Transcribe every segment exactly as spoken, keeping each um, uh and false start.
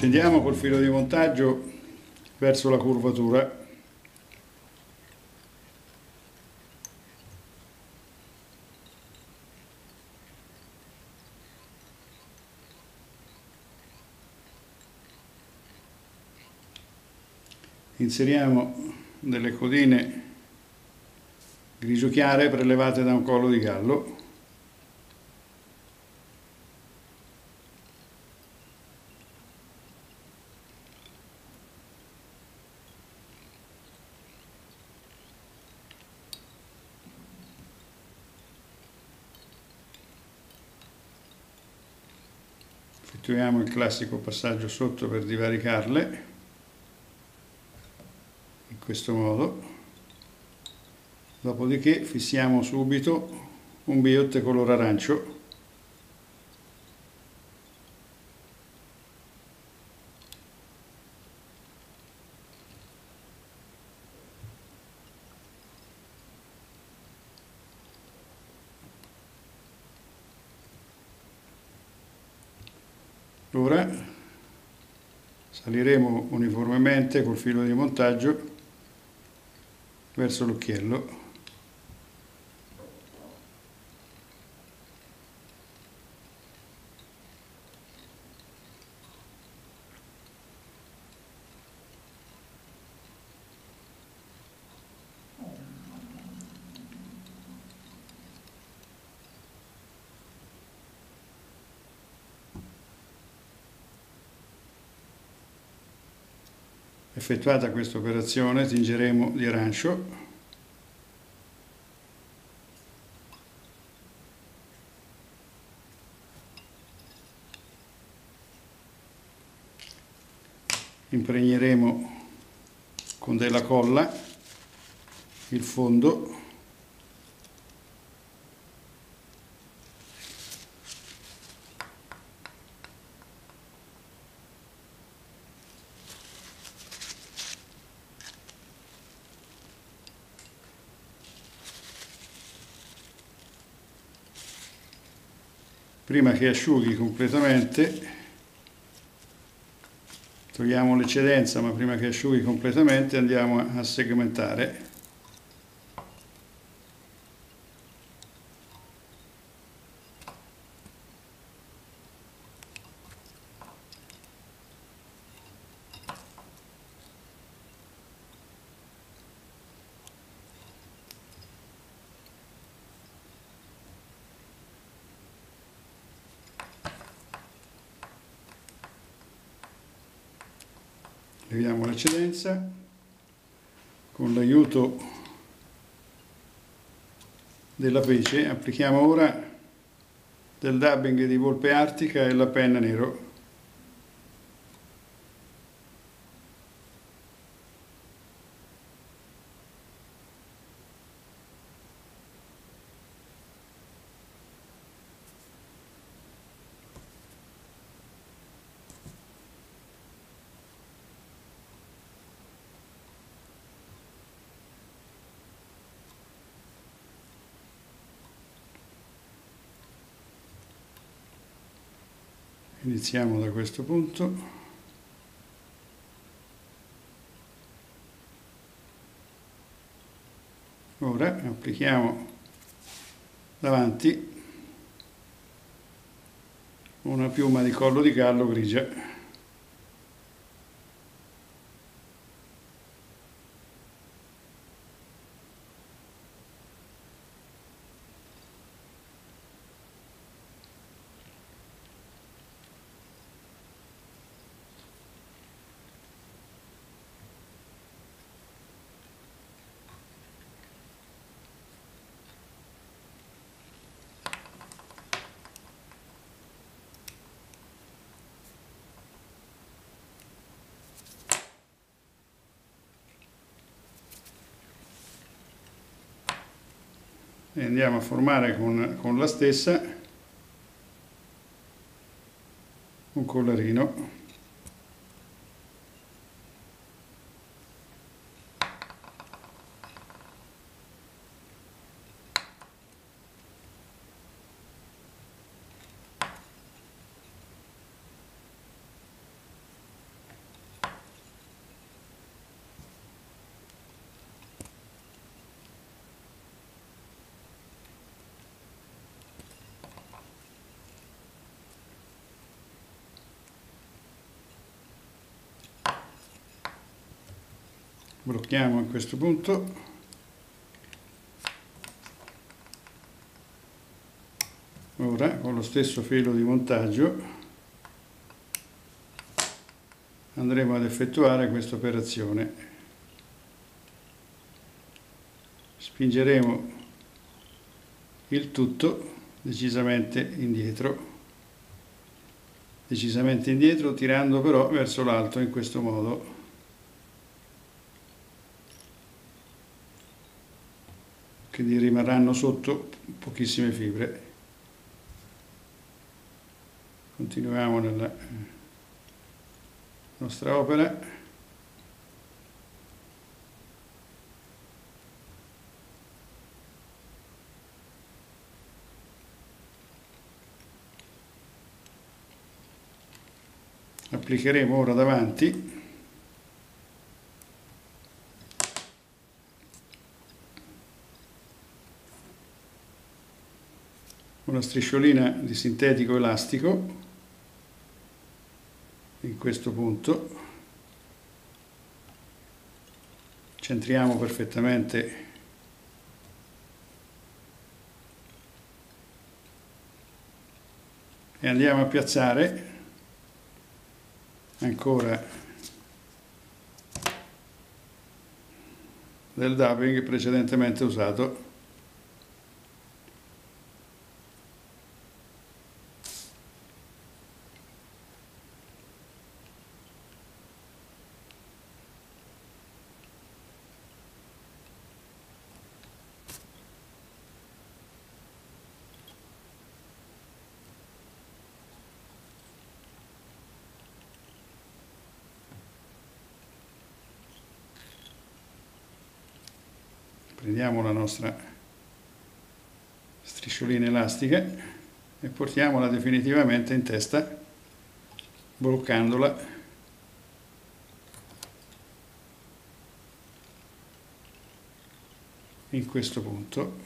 Scendiamo col filo di montaggio verso la curvatura. Inseriamo delle codine grigio chiare prelevate da un collo di gallo. Effettuiamo il classico passaggio sotto per divaricarle, in questo modo. Dopodiché fissiamo subito un biotte color arancio. Ora saliremo uniformemente col filo di montaggio verso l'occhiello. Effettuata questa operazione tingeremo di arancio. Impregneremo con della colla il fondo. Prima che asciughi completamente, togliamo l'eccedenza, ma prima che asciughi completamente andiamo a segmentare. Leviamo l'eccedenza, con l'aiuto della pece applichiamo ora del dubbing di volpe artica e la penna nero. Iniziamo da questo punto. Ora applichiamo davanti una piuma di collo di gallo grigia. E andiamo a formare con, con la stessa un collarino. blocchiamo a questo punto, ora con lo stesso filo di montaggio andremo ad effettuare questa operazione. Spingeremo il tutto decisamente indietro, decisamente indietro, tirando però verso l'alto in questo modo. Quindi rimarranno sotto pochissime fibre. Continuiamo nella nostra opera. Applicheremo ora davanti una strisciolina di sintetico elastico in questo punto, centriamo perfettamente e andiamo a piazzare ancora del dubbing precedentemente usato. Prendiamo la nostra strisciolina elastica e portiamola definitivamente in testa, bloccandola in questo punto.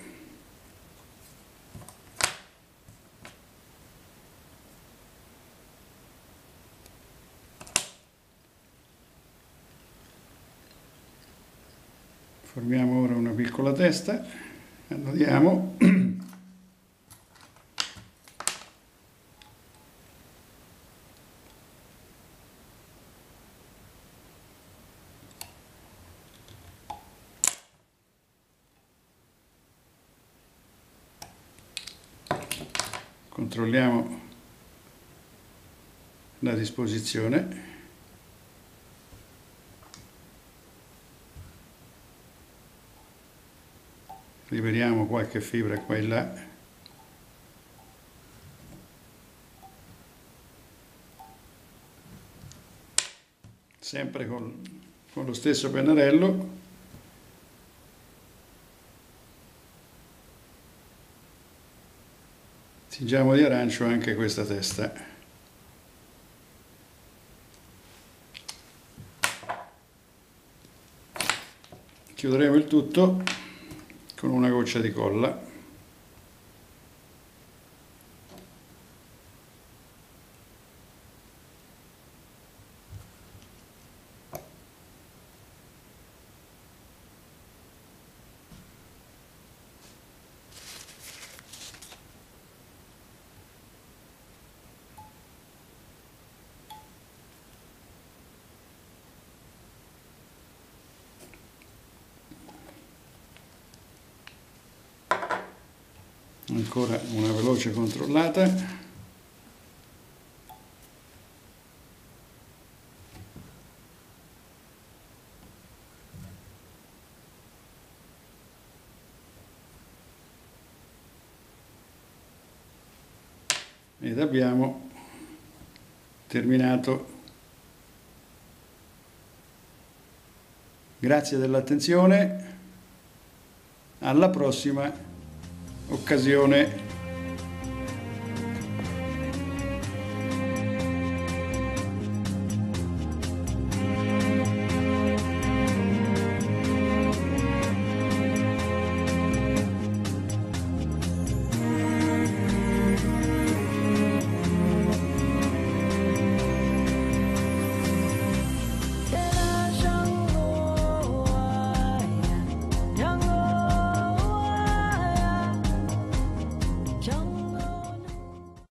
Formiamo ora una piccola testa, annodiamo, controlliamo la disposizione. Liberiamo qualche fibra qua e là. Sempre con, con lo stesso pennarello. Tingiamo di arancio anche questa testa. Chiuderemo il tutto con una goccia di colla. Ancora una veloce controllata. Ed abbiamo terminato. Grazie dell'attenzione, alla prossima occasione.